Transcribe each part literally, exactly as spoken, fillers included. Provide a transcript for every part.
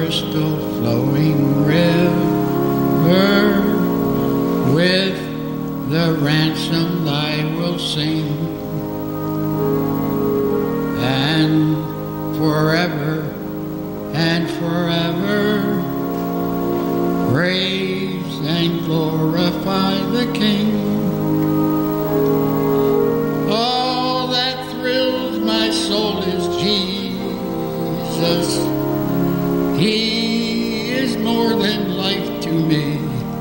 crystal flowing river, with the ransomed I will sing, and forever and forever praise and glorify the King. All that thrills my soul is Jesus. He is more than life to me.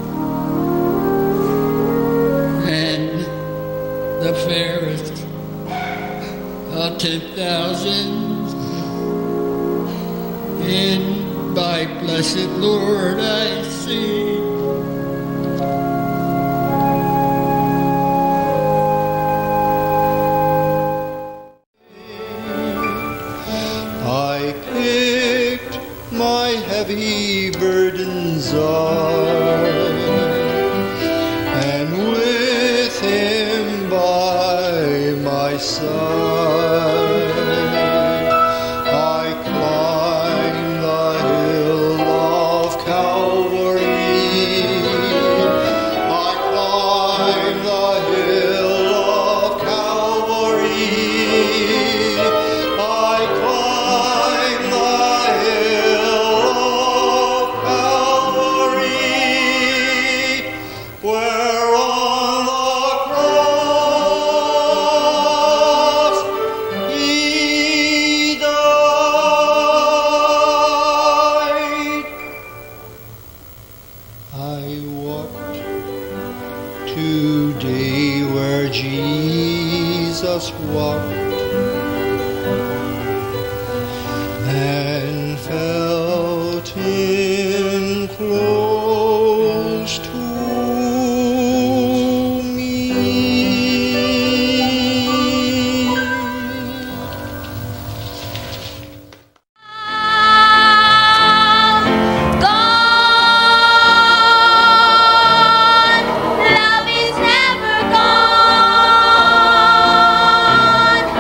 And the fairest of ten thousands in my blessed Lord I see. I picked my heavy burdens up, and with him by my side, I climbed the hill of Calvary. I climbed the hill of Calvary. I climbed the hill of Calvary, where on the cross he died. I walked today where Jesus walked, and felt him close to me. Gone, love is never gone.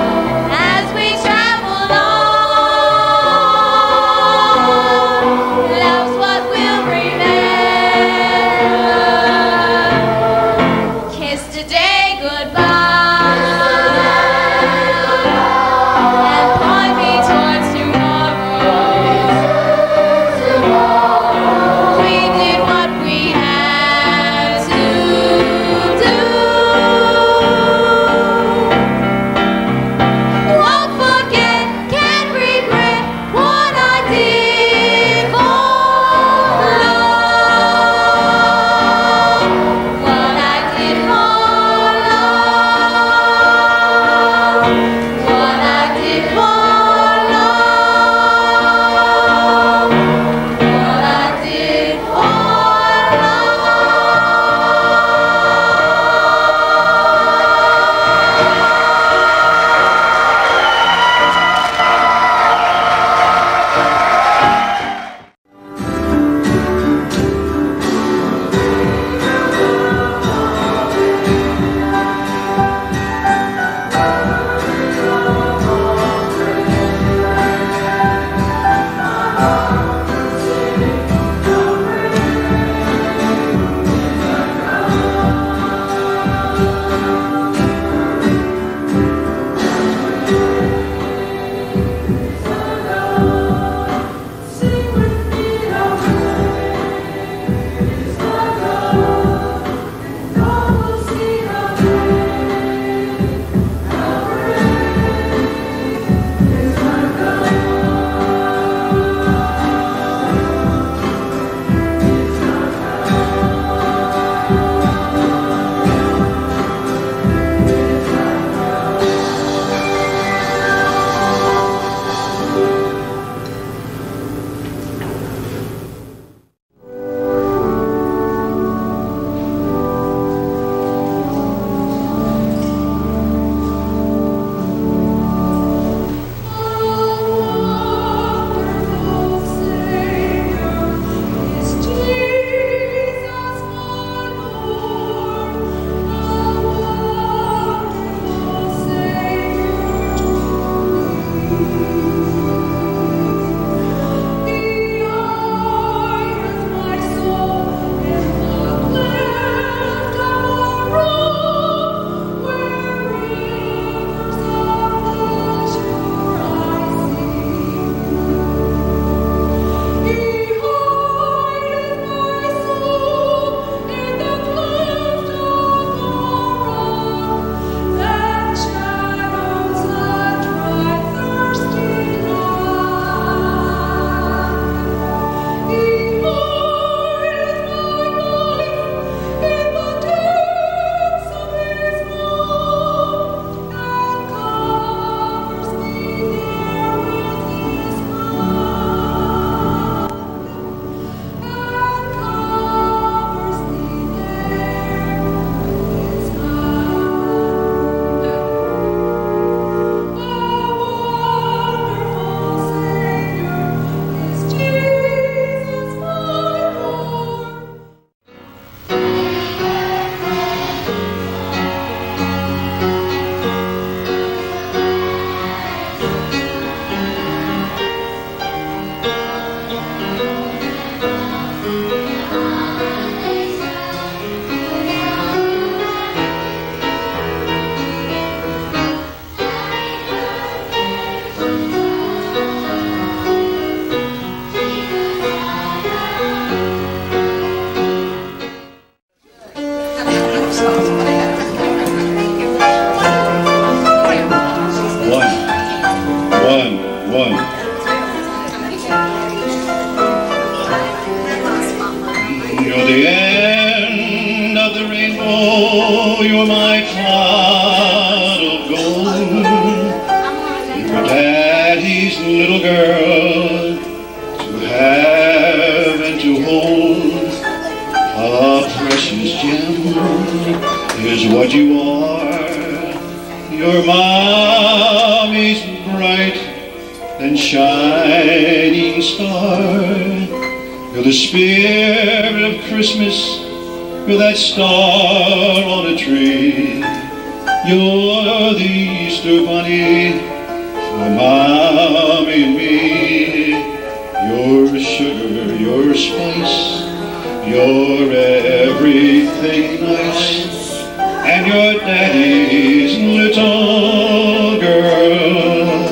what you are. Your mommy's bright and shining star. You're the spirit of Christmas. You're that star on a tree. You're the Easter bunny for mommy and me. You're sugar, you're spice, you're everything nice, and your daddy's little girl.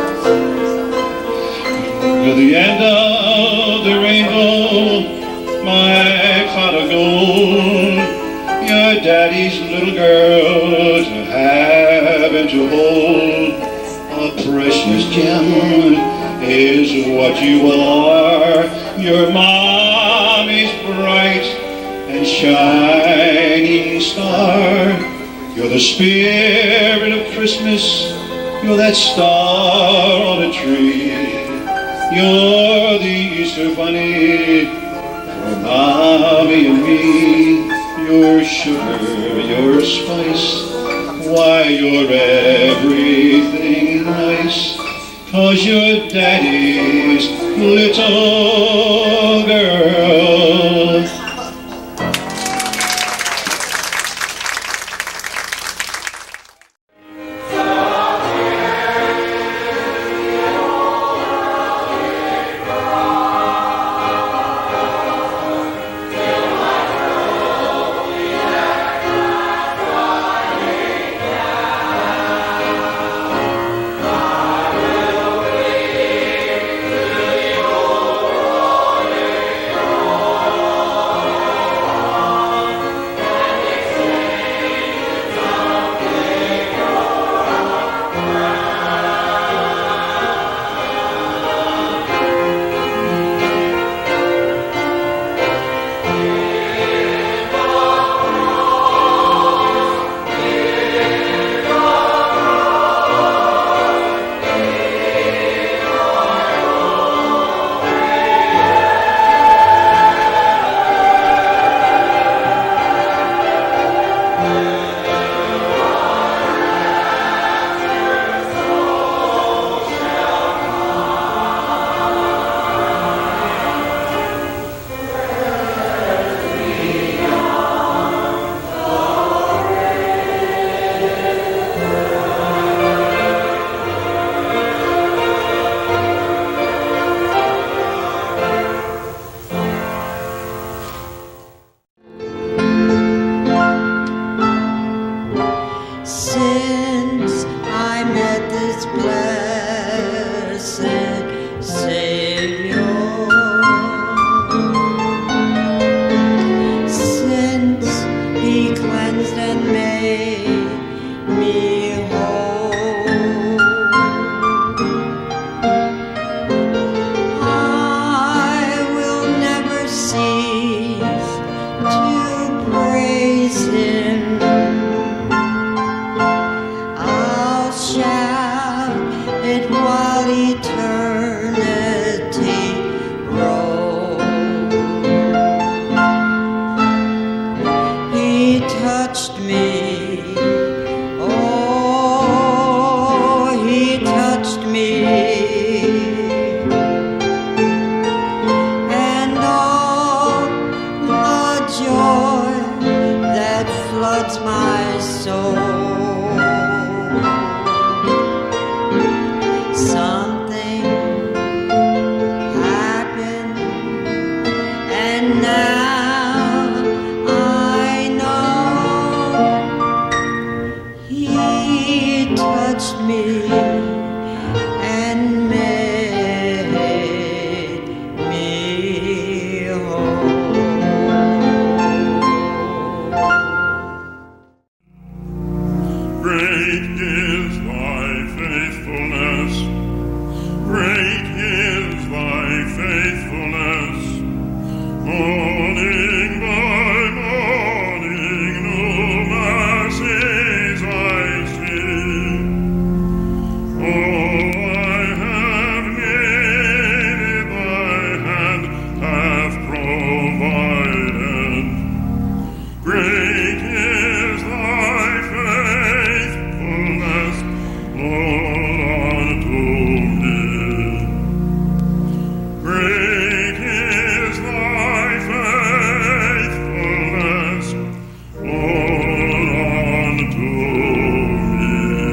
You're the end of the rainbow, my pot of gold. Your daddy's little girl to have and to hold. A precious gem is what you are. Your mommy's bright and shining star. You're the spirit of Christmas. You're that star on a tree. You're the Easter bunny for mommy and me. You're sugar, you're spice, why you're everything nice, 'cause you're daddy's little girl. Great is thy faithfulness, Lord, unto me.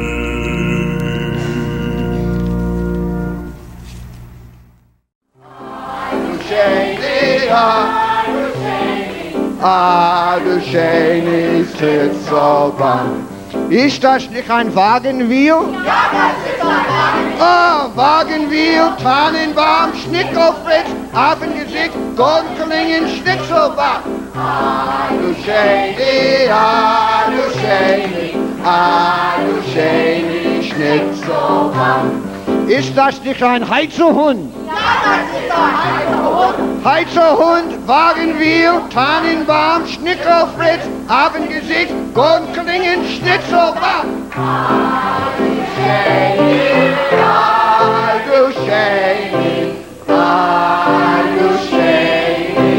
Ah, du schönes Tützelbahn. Ist das nicht ein Wagenwheel? Ja, das ist ein Wagenwheel. Ah, Wagenwheel, Tannenbaum, Schnickelfritz, Affengesicht, Gonkelingen, Schnitzelbach. Ah, du schöne, ah, du schöne, ah, du schöne Schnitzelbach. Ist das nicht ein Heizerhund? Ja, das ist ein Heizerhund. Heizerhund, Wagenwheel, Tannenbaum, Schnickelfritz, Affengesicht, Gonkelingen, Schnitzelbach. Ah, du schöne, ah, du schöne, ah, du schöne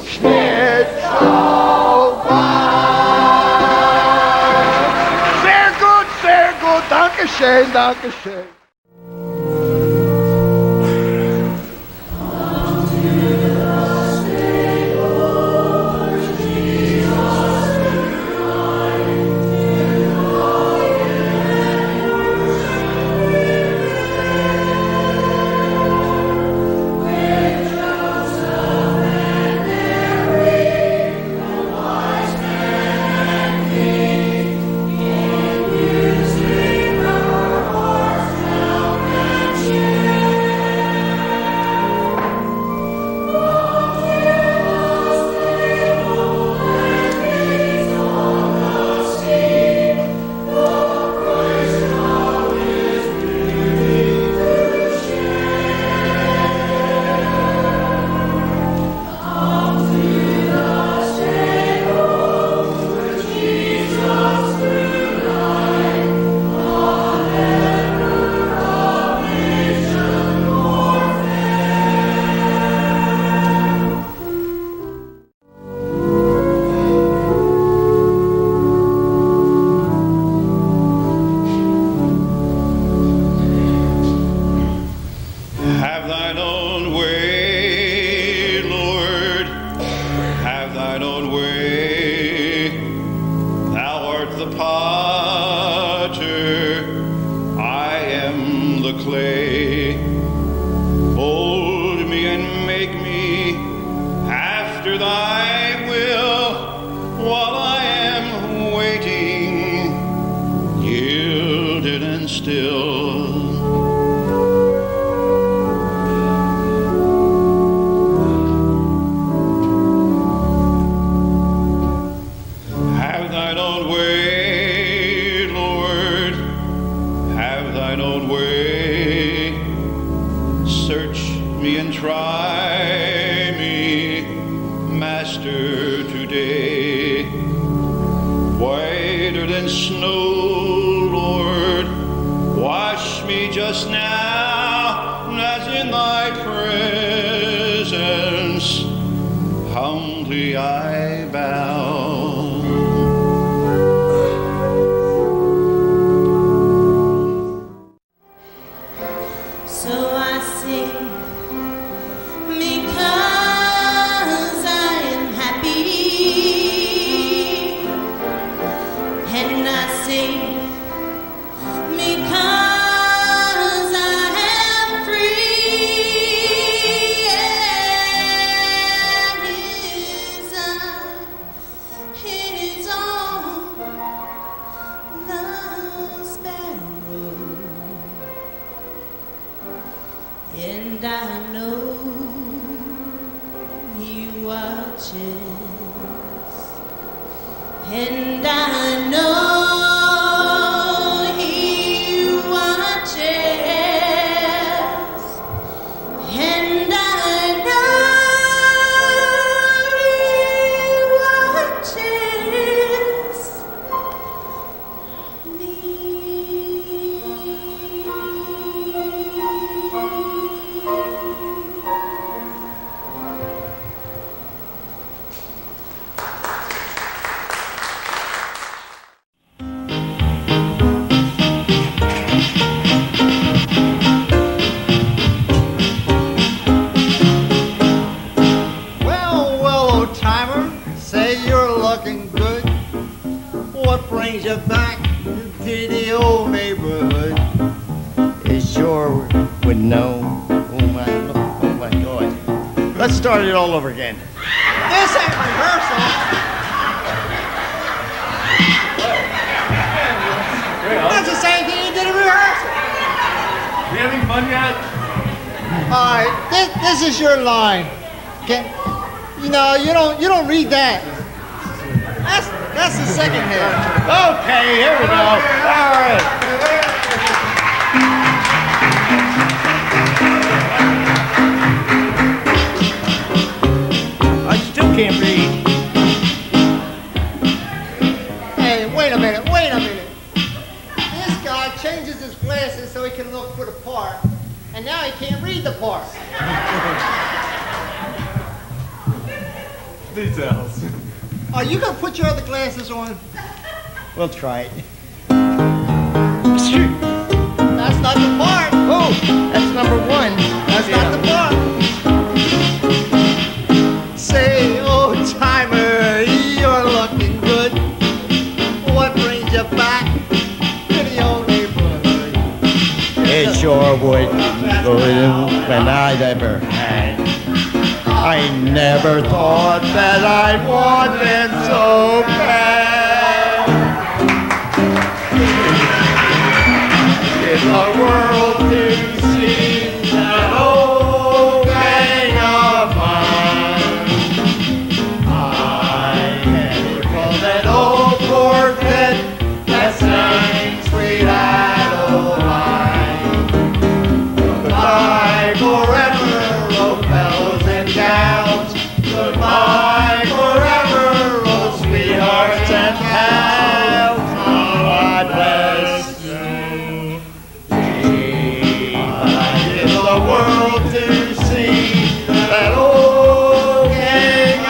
Schnitzelbach. Sehr gut, sehr gut, Dankeschön, Dankeschön. brings you back to the old neighborhood? It sure would know. Oh my, oh my God. Let's start it all over again. This ain't rehearsal. That's the same thing you did in rehearsal. We having fun yet? All right, this, this is your line. Can, you know, you don't you don't read that. That's that's the second half. Okay, here we go. All right. I still can't read. Hey, wait a minute, wait a minute. This guy changes his glasses so he can look for the part, and now he can't read the part. Details. Are you gonna put your other glasses on? We'll try it. That's not the part. Oh, that's number one. That's not the part. Say, old timer, you're looking good. What brings you back to the old neighborhood? It sure would when I'd ever had. I never thought that I wanted so bad. In the world to see that old gang of mine, I can recall that old quartet that sang Sweet Adeline. Goodbye forever, old fellows and gals. Goodbye forever, old sweethearts and pals. God bless you. I did the world to see that old gang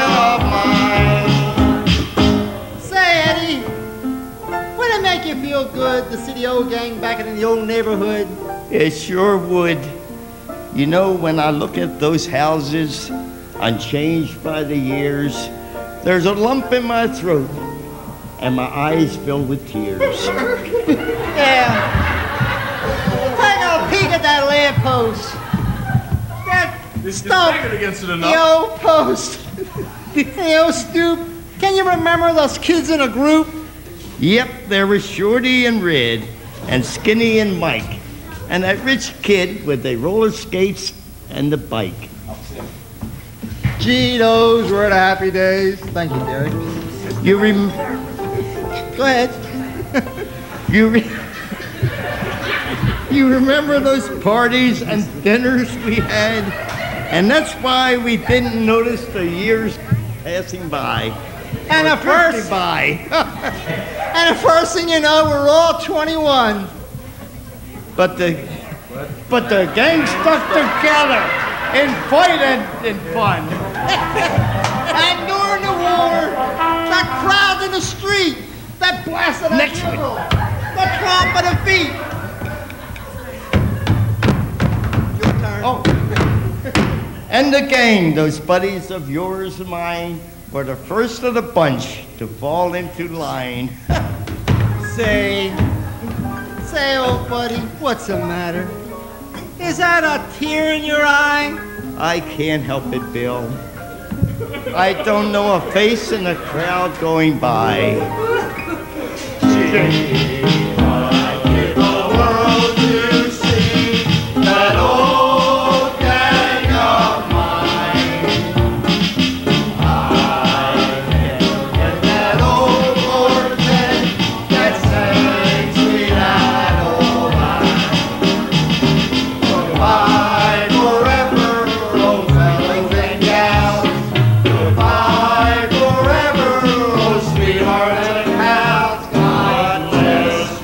of mine. Say, Eddie, would it make you feel good to see the old gang back in the old neighborhood? It sure would. You know, when I look at those houses, unchanged by the years, there's a lump in my throat, and my eyes fill with tears. Yeah. Take a peek at that lamppost. That It's stump. banging against it The enough. old post. The old stoop. Can you remember those kids in a group? Yep, there was Shorty and Red, and Skinny and Mike, and that rich kid with the roller skates and the bike. Gee, those were the happy days. Thank you, Derek. You rem... Go ahead. You re... You remember those parties and dinners we had? And that's why we didn't notice the years passing by. And the Drifting first, by. and the first thing you know, we're all twenty-one. But the but the gang stuck together in fight and in fun. And during the war, that crowd in the street, that blast of that Next one. bugle, the trump of the feet. Your turn. Oh. And the gang, those buddies of yours and mine, were the first of the bunch to fall into line. Say, say, old buddy, what's the matter? Is that a tear in your eye? I can't help it, Bill. I don't know a face in the crowd going by. Gee, I give the world to see that old gang of mine. I can get that old quartet that sang Sweet Adeline. Goodbye forever, old fellows and gals. Goodbye forever, oh sweethearts and pals. God bless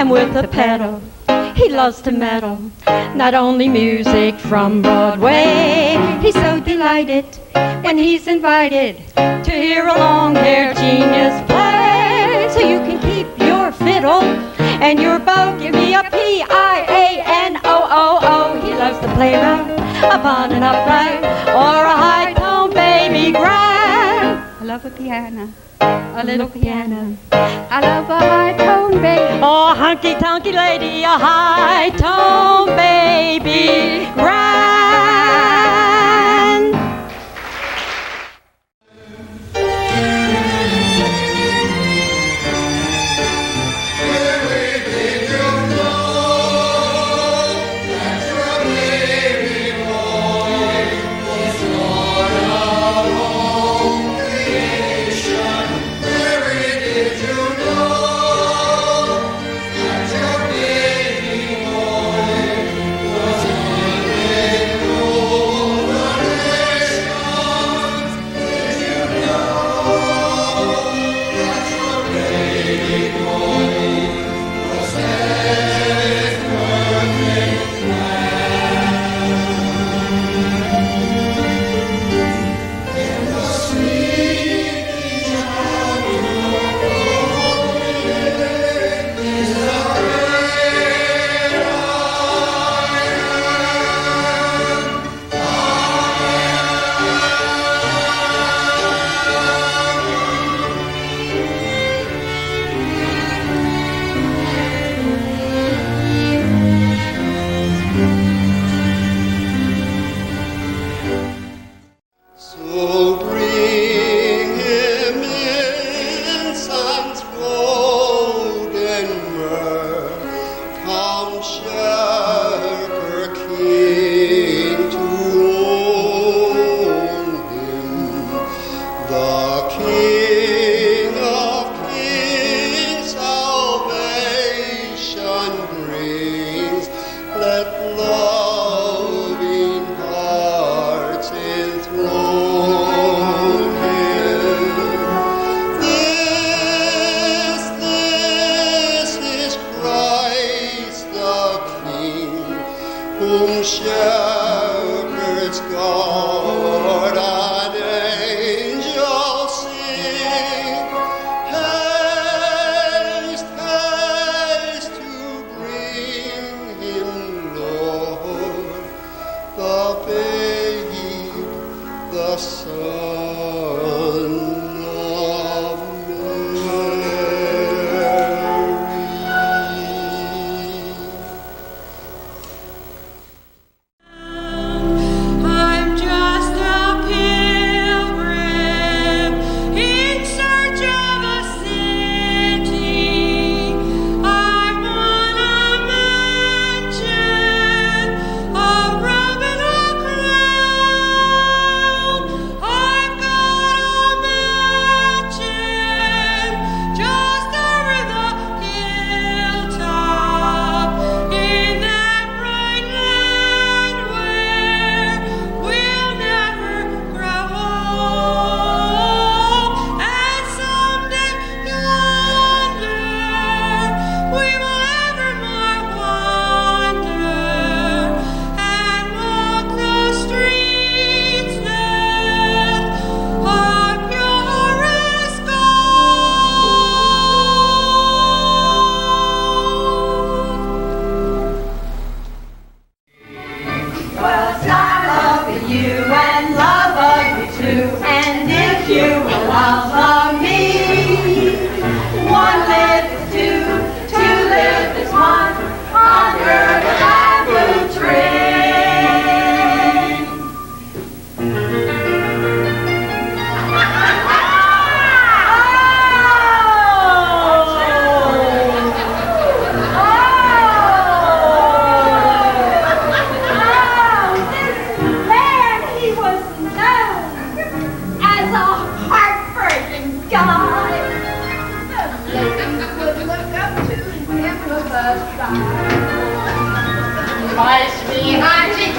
and with the pedal he loves to meddle. Not only music from Broadway, he's so delighted when he's invited to hear a long-haired genius play. So you can keep your fiddle and your bow. Give me a P I A N O O O. He loves to play around upon an upright or a high tone baby grand. I love a piano, a little piano. I love a high tone baby. Oh, hunky tonky lady, a high tone baby grand. My sweetheart,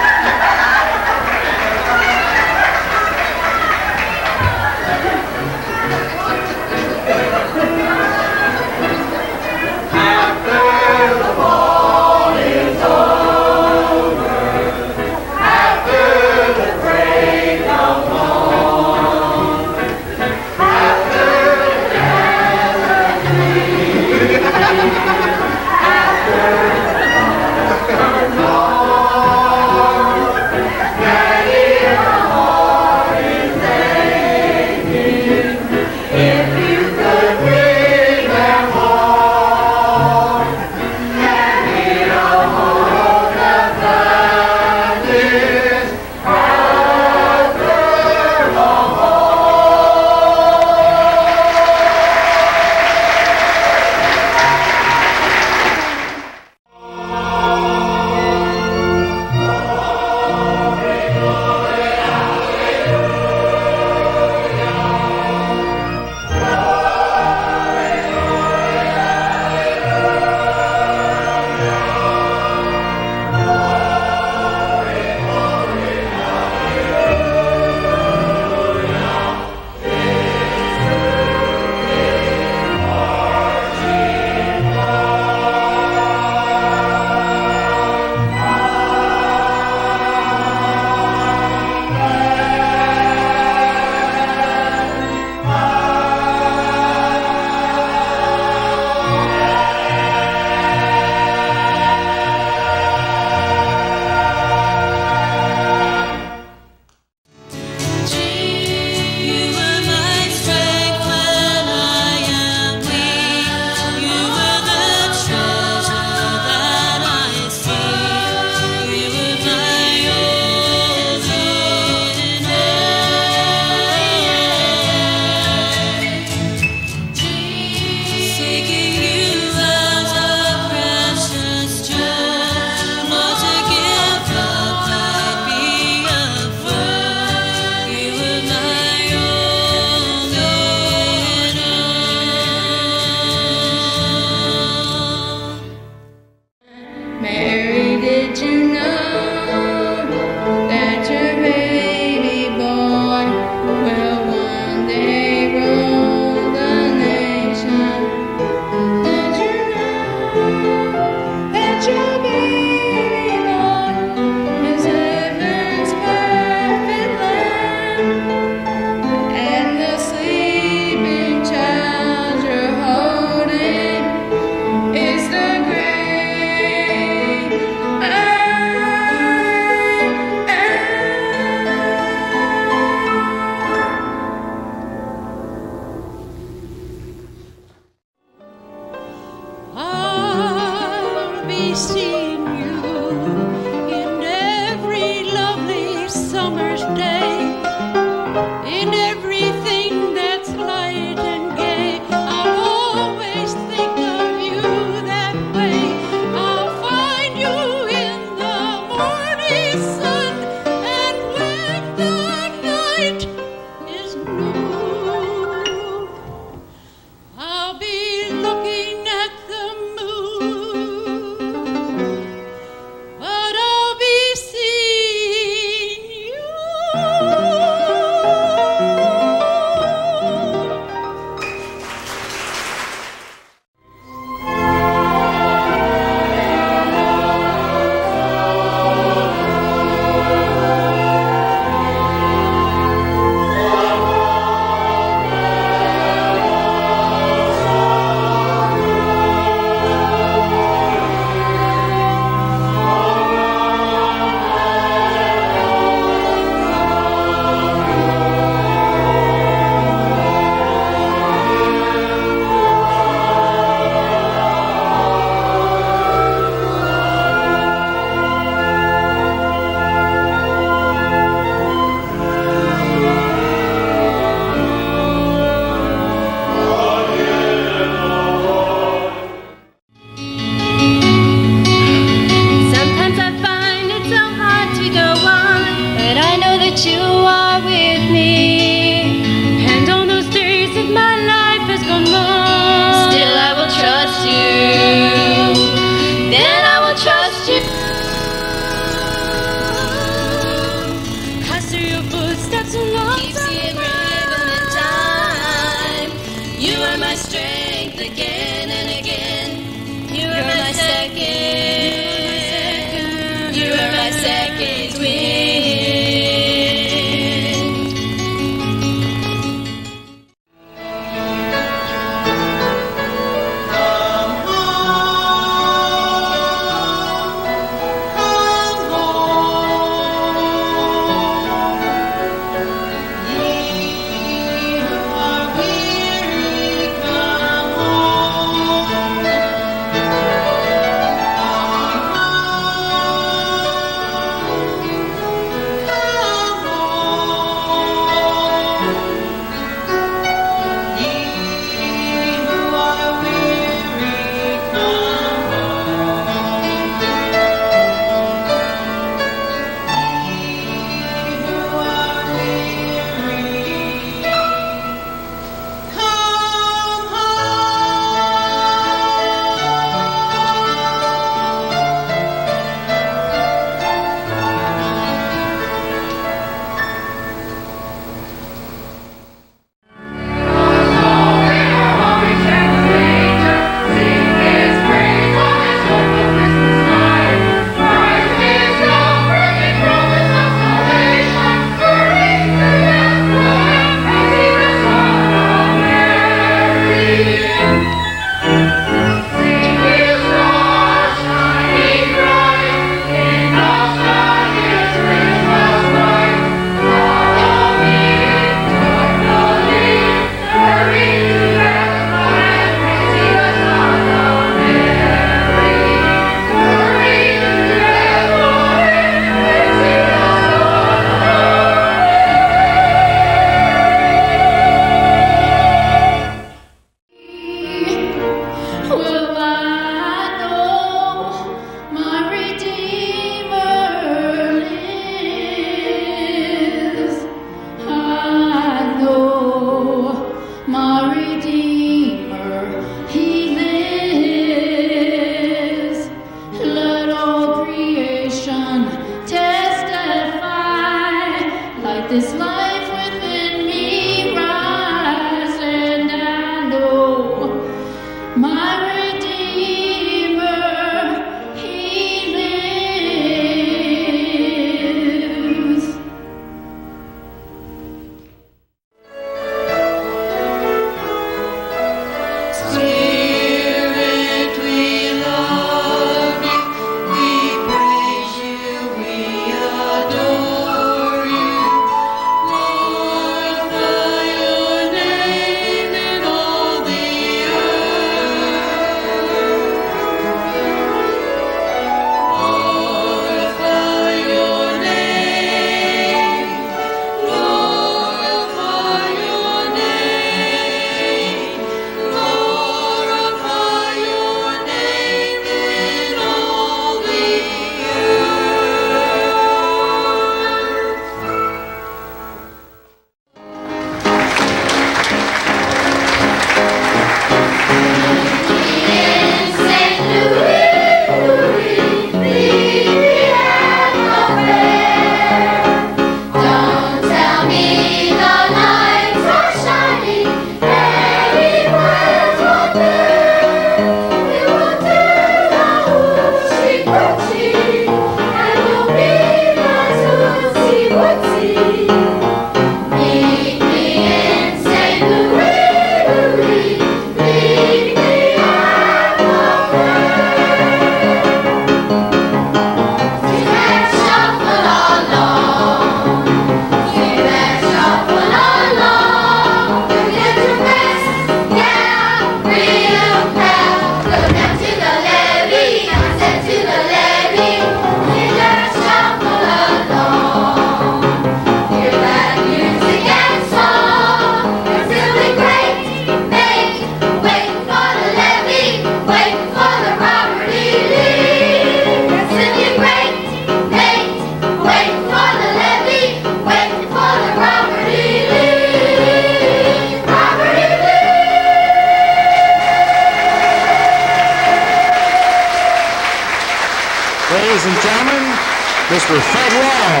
ladies and gentlemen, Mister Fred Long.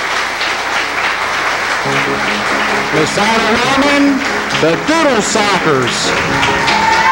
Miss Anna Rahman, the Doodle Sockers.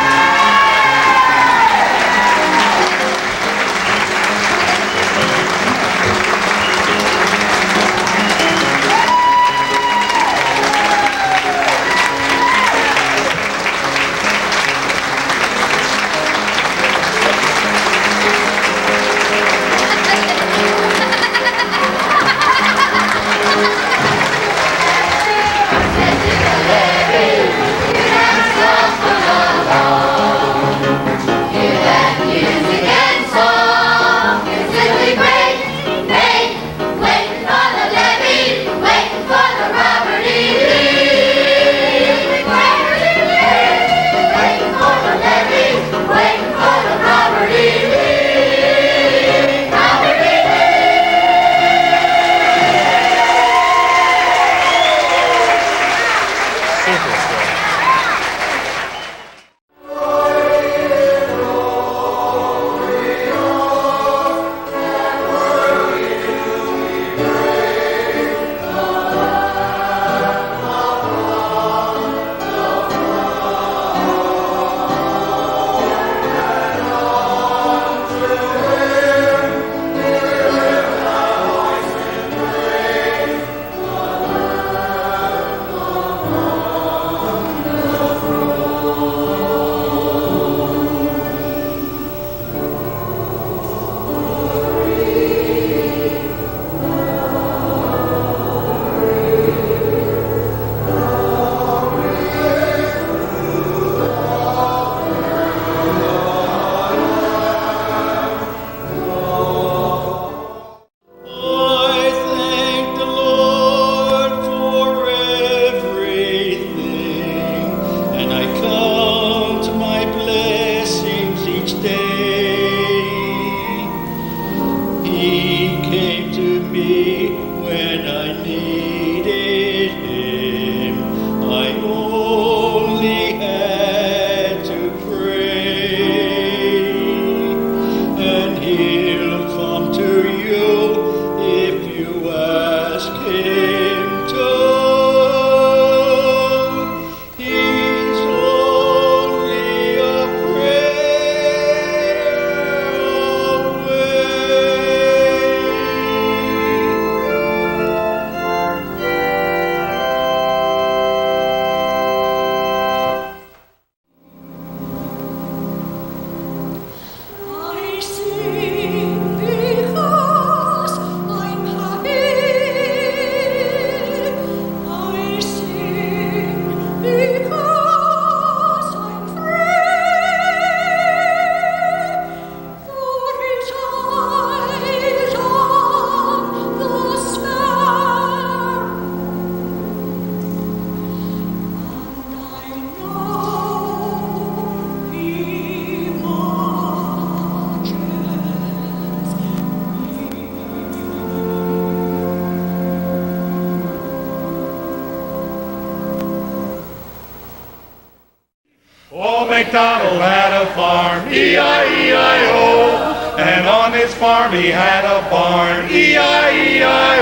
MacDonald had a farm, E I E I O, and on his farm he had a barn, E I E I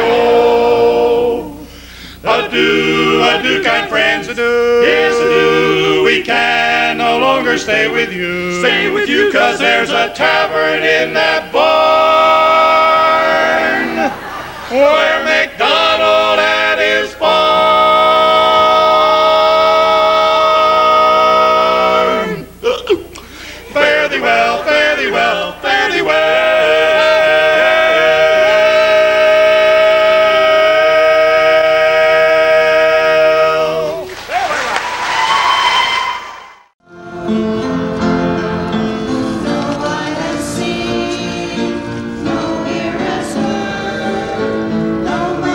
O. Adieu, adieu, kind friends, adieu, yes, adieu, we can no longer stay with you, stay with you, cause there's a tavern in that barn, where MacDonald had his farm. Fare thee well, fare thee well, fare thee well. No eye has seen, no ear has heard, no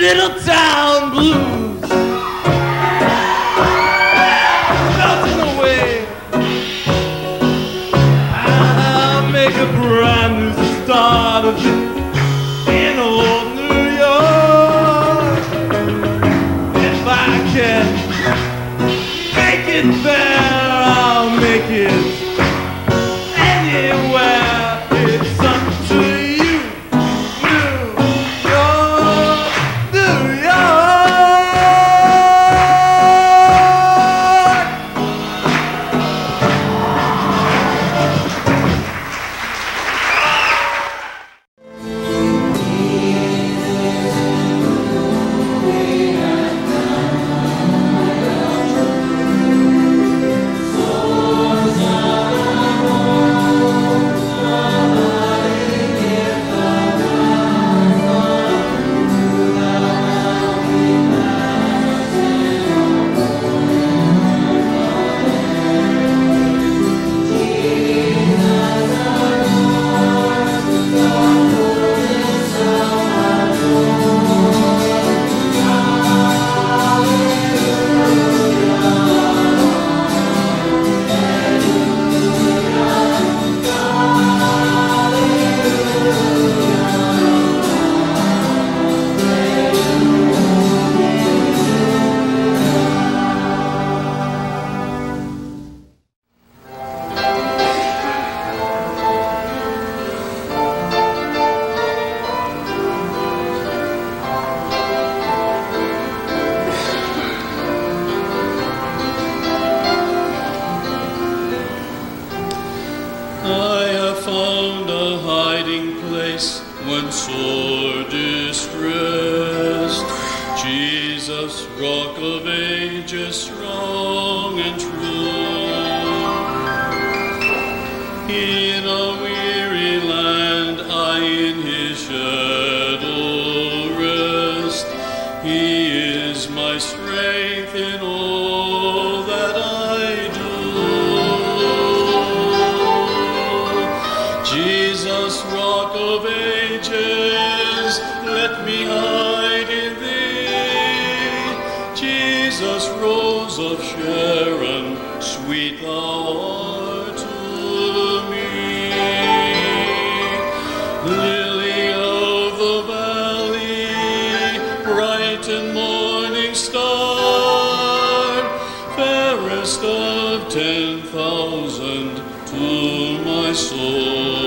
little town blues. Melting away. I'll make a brand new start of it in old New York. If I can make it there, I'll make it anywhere. It's up to you, New York, New York. I have found a hiding place when sore distressed. Jesus, rock of ages, strong and true. In a weary land, I in his shadow rest. He is my strength in all that I do. Jesus, rock of ages, let me hide in thee. Jesus, rose of Sharon, sweet thou art to me. Lily of the valley, bright and morning star, fairest of ten thousand to my soul.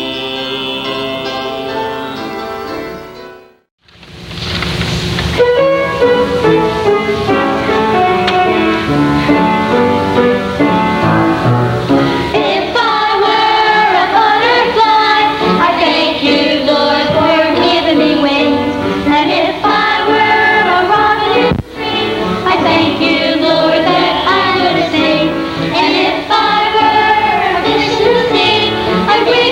If I were a butterfly, I thank you, Lord, for giving me wings. And if I were a robin in the tree, I thank you, Lord, that I could sing. And if I were a fish in the sea, I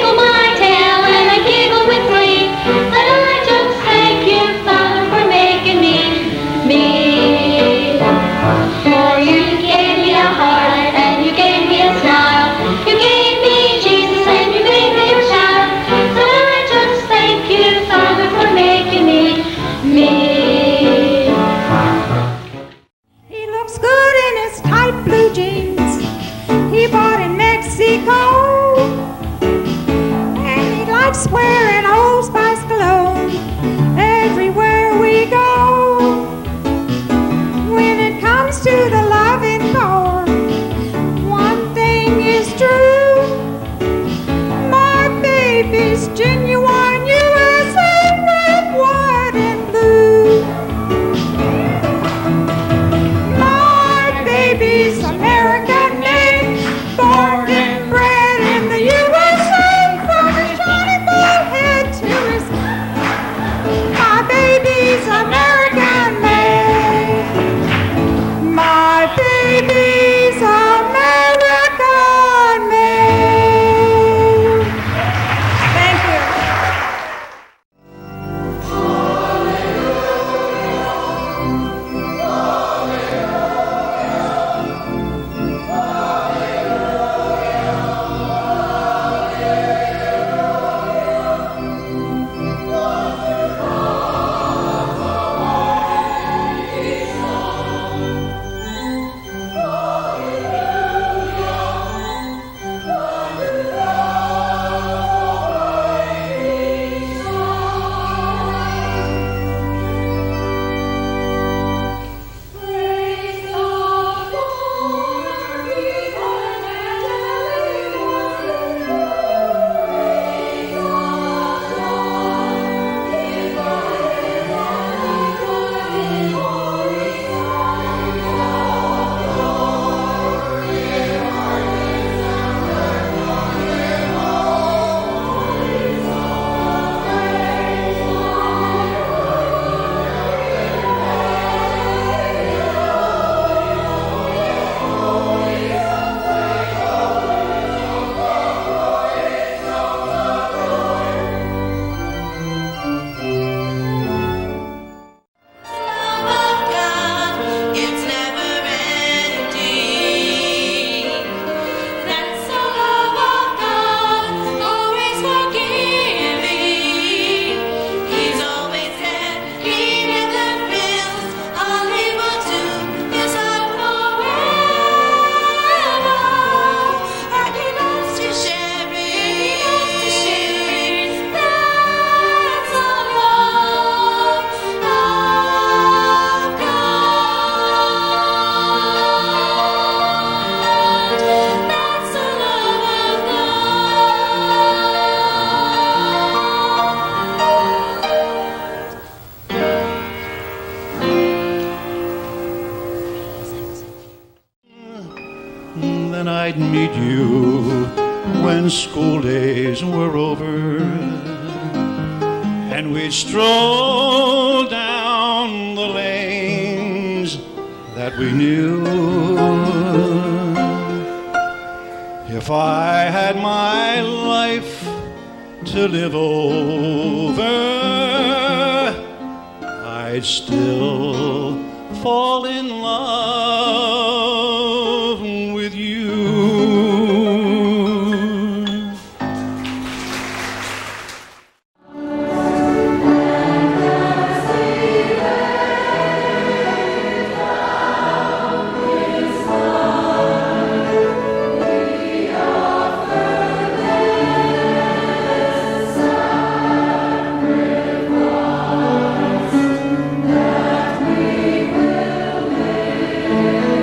I'd meet you when school days were over, and we'd stroll down the lanes that we knew. If I had my life to live over, I'd still fall in love with you. That we will live.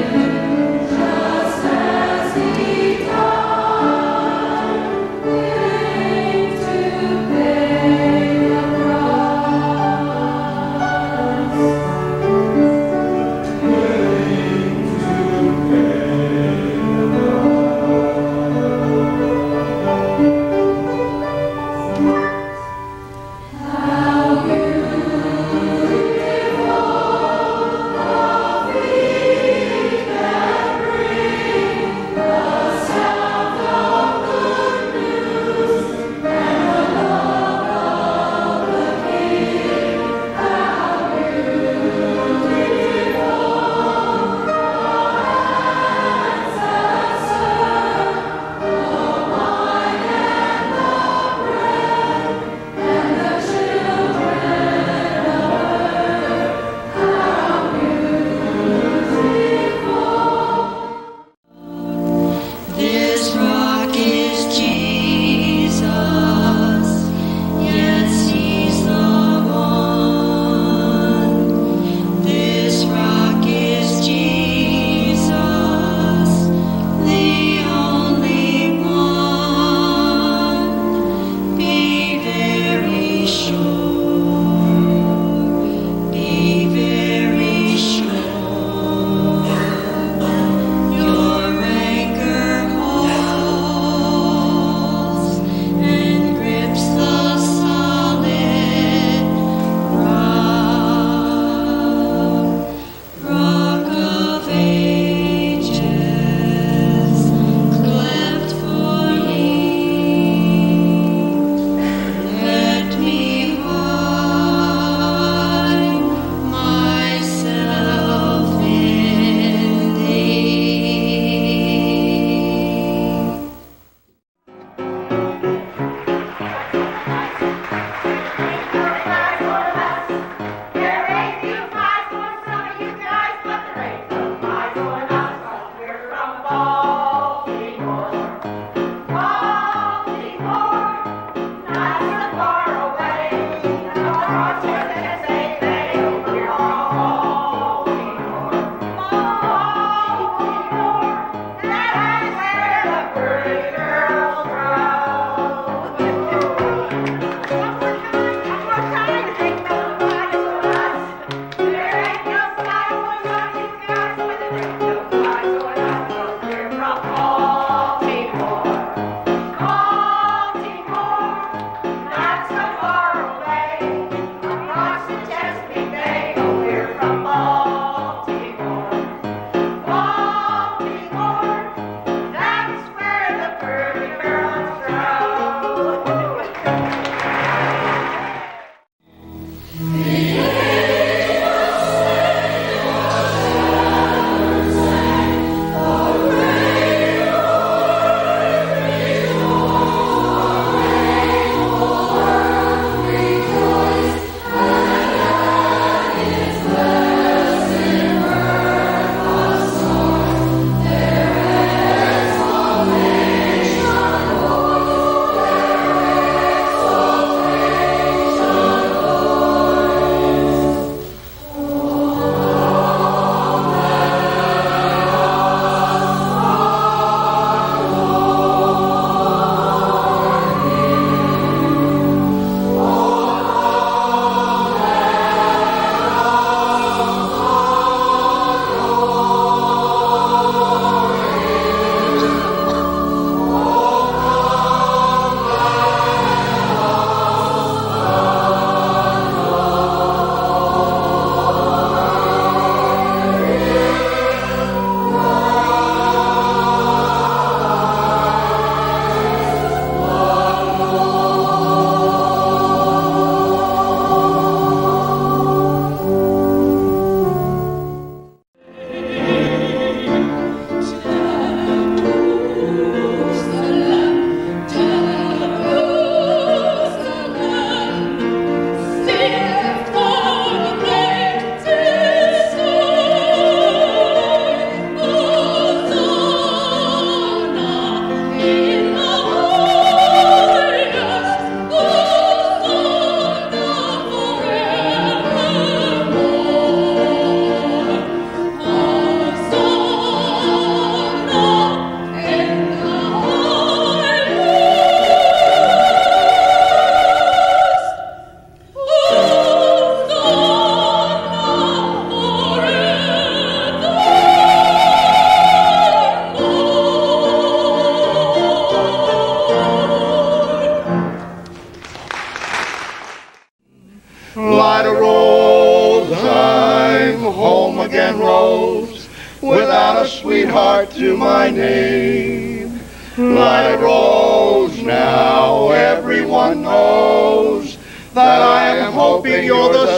to my name. Light rose, now everyone knows that I am hoping you're the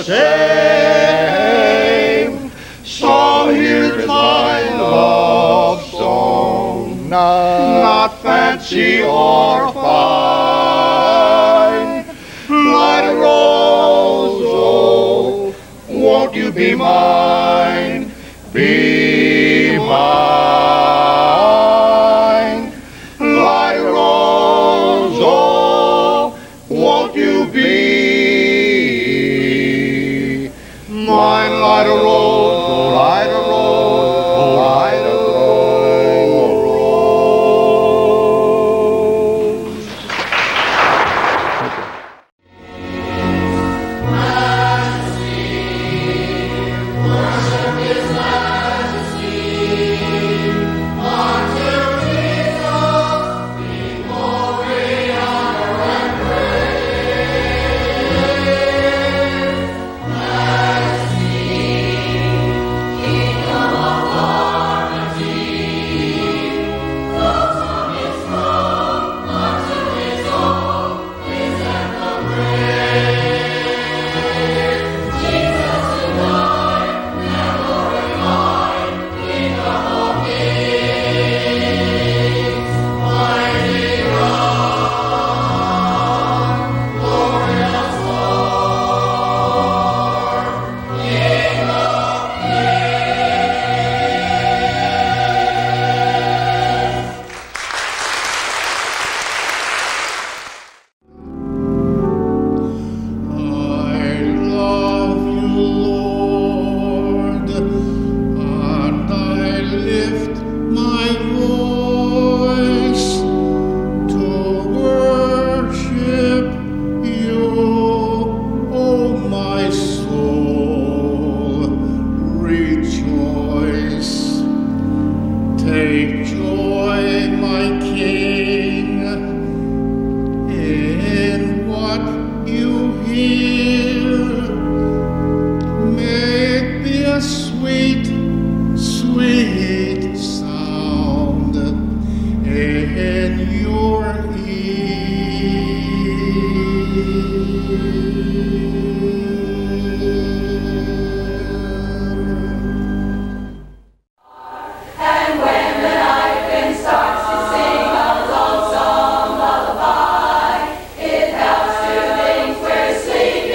same. So here's my love song, not fancy or fine. Light a rose, oh, won't you be mine? Be mine. Light a rose, oh, won't you be mine? Light a rose, oh, light a rose, oh, light a Sleeping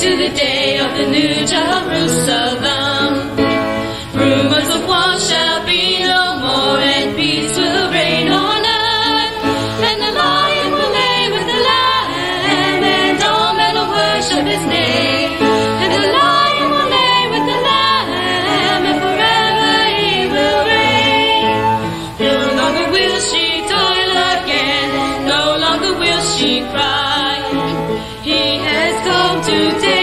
to the day of the new Jerusalem. Rumors of war shall be no more, and peace will reign on earth. And the lion will lay with the lamb, and all men will worship his name. And the lion will lay with the lamb, and forever he will reign. No longer will she toil again, no longer will she cry. He has come today.